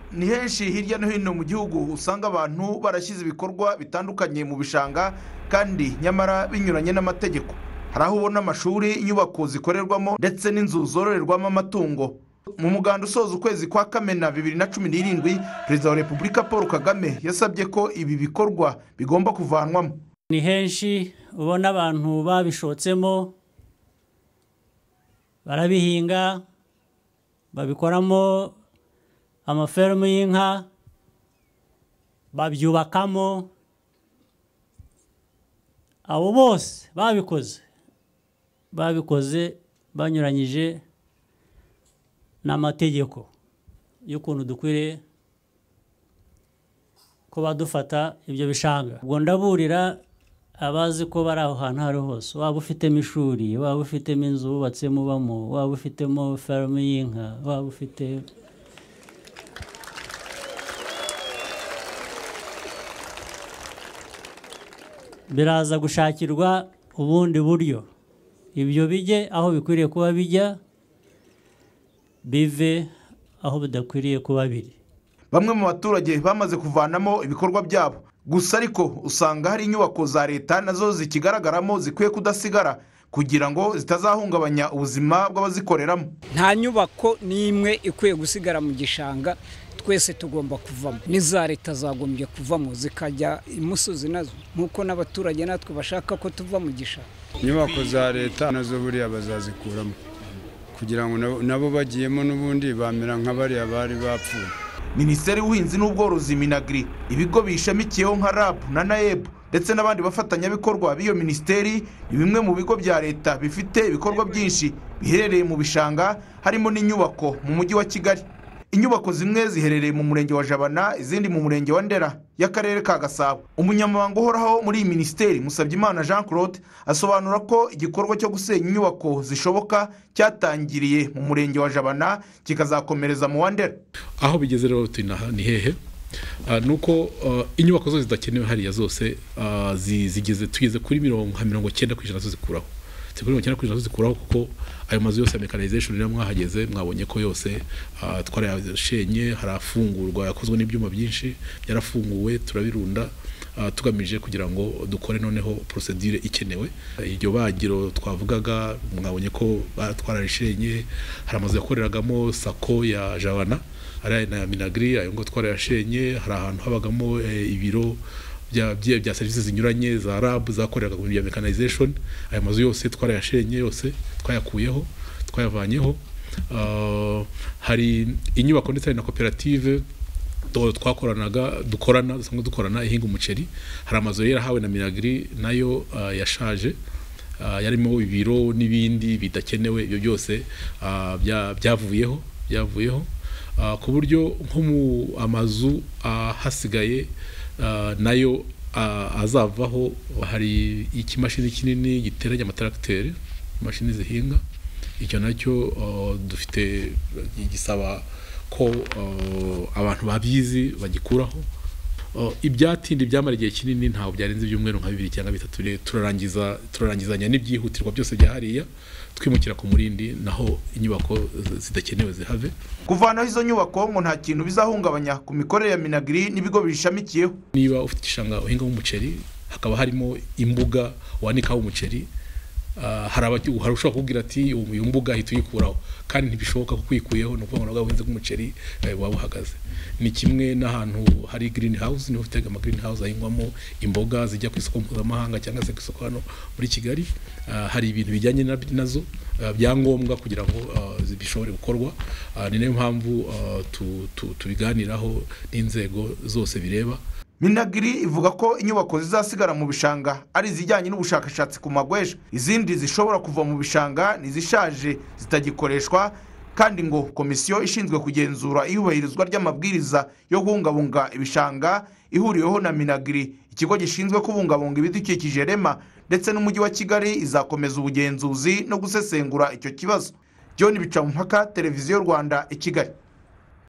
Ni henshi hirya no hino mu gihugu usanga abantu barashyize ibikorwa bitandukanye mu bishanga kandi nyamara binyuranye n'amategeko. Hari aho ubona amashuri, inyubako zikorerwamo ndetse n'inzu zororerwamo amatungo. Mu muganda usoza ukwezi kwa Kamena 2017, Perezida wa Repubulika Paul Kagame yasabye ko ibi bikorwa bigomba kuvanwamo. Ni henshi ubona abantu babishotsemo, barabihinga, babikoramo amaferme y'inka, babyubakamo. Abo bose babikoze banyuranyije n'amategeko y'ukuntu dukwiriye kuba dufata ibyo bishanga. Ubwo ndaburira abazi ko bari aho hantu hari hose, waba ufitemo ishuri, waba ufitemo inzu wubatsemo ubamo, waba ufitemo ferme y'inka, waba ufite biraza gushakirwa ubundi buryo ibyo bijye aho bikwiriye kuba bijya, bive aho bidakwiriye kuba biri. Bamwe mu baturage bamaze kuvanamo ibikorwa byabo, gusa ariko usanga hari inyubako za leta nazo zikigaragaramo zikwiye kudasigara kugira ngo zitazahungabanya ubuzima bw'abazikoreramo. Nta nyubako n'imwe ikwiye gusigara mu gishanga, twese tugomba kuvamo. N'iza leta zagombye kuvamo zikajya imusozi nazo, nkuko n'abaturage natwe bashaka ko tuva mu gishanga. Inyubako za leta nazo buriya bazazikuramo kugira ngo nabo bagiyemo n'ubundi bamera nk'abariya bari bapfuye. Minisiteri y'Ubuhinzi n'Ubworozi Minagri, ibigo bishamikiyeho nka RAB na NAEB ndetse n'abandi bafatanyabikorwa b'iyo minisiteri ni bimwe mu bigo bya leta bifite ibikorwa byinshi biherereye mu bishanga, harimo n'inyubako mu mujyi wa Kigali. Inyubako zimwe ziherereye mu murenge wa Jabana, izindi mu murenge wa Ndera y'akarere ka Gasabo. Umunyamabanga uhoraho muri iyi minisiteri Musabyimana Jean Claude asobanura ko igikorwa cyo gusenya inyubako zishoboka cyatangiriye mu murenge wa Jabana kikazakomereza mu wa Ndera. Aho bigeze rero ni hehe? Nuko inyubako zose zidakenewe hariya zose tugeze kuri 90% zikuraho. Tekuri 90% zikuraho kuko ayo mazu yose ya mechanization rero mwahageze mwabonye ko yose twarayashenye, harafungurwa, yakozwe n'ibyuma byinshi byarafunguwe, turabirunda tugamije kugira ngo dukore noneho procedure ikenewe. Iryo bagiro twavugaga mwabonye ko twarashenye, hari amazu yakoreragamo sako ya Jabana ari na Minagri, ayo ngo twarayashenye. Hari ahantu habagamo ibiro bya services zinyuranye za RAB zakoreraga mu bya mechanization. Ayo mazu yose twarayashenye, yose twayakuyeho, twayavanyeho. Hari inyubako ndetse na koperative dukorana ihinga umuceri. Hari amazu yera hawe na Minagri nayo yashaje, yarimo ibiro n'ibindi bidakenewe. Ibyo byose byavuyeho ku buryo nko mu amazu hasigaye nayo azavaho. Hari ikimashini kinini giteranya amatracteur, imashini zihinga. Icyo nacyo dufite igisaba ko abantu babyizi bagikuraho. Ibyatindi byamara igihe kinini ntaho byarenze ibyumweru nka 2 cyangwa 3 turarangizanya n'ibyihutirwa byose byahariya, twimukira ku murindi naho inyubako zidakenewe zihave. Kuvanaho izo nyubako ngo nta kintu bizahungabanya ku mikorere ya Minagri n'ibigo bishamikiyeho. Niba ufite igishanga uhinga umuceri hakaba harimo imbuga wanikaho umuceri, harushaho kugira ati uyu mbuga ahita uyikuraho, kandi ntibishoboka kukuyikuyeho no kuvuga ngo uhinze umuceri waba uhagaze. Ni kimwe n'ahantu hari greenhouse, niho ufite ama greenhouse ahingwamo imboga zijya ku isoko mpuzamahanga cyangwa se ku isoko hano muri Kigali. Hari ibintu bijyanye nazo byangombwa kugira ngo bishobore gukorwa. Ni nayo mpamvu tubiganiraho n'inzego zose bireba. Minagri ivuga ko inyubako zizasigara mu bishanga ari izijyanye n'ubushakashatsi ku magweja. Izindi zishobora kuva mu bishanga nizishaje zitagikoreshwa, kandi ngo komisiyo ishinzwe kugenzura iyubahirizwa ry'amabwiriza yo kubungabunga ibishanga ihuriweho na Minagri, ikigo gishinzwe kubungabunga ibidukikije REMA ndetse n'umujyi wa Kigali izakomeza ubugenzuzi no gusesengura icyo kibazo. John Bicamumpaka, Televiziyo Rwanda, i Kigali.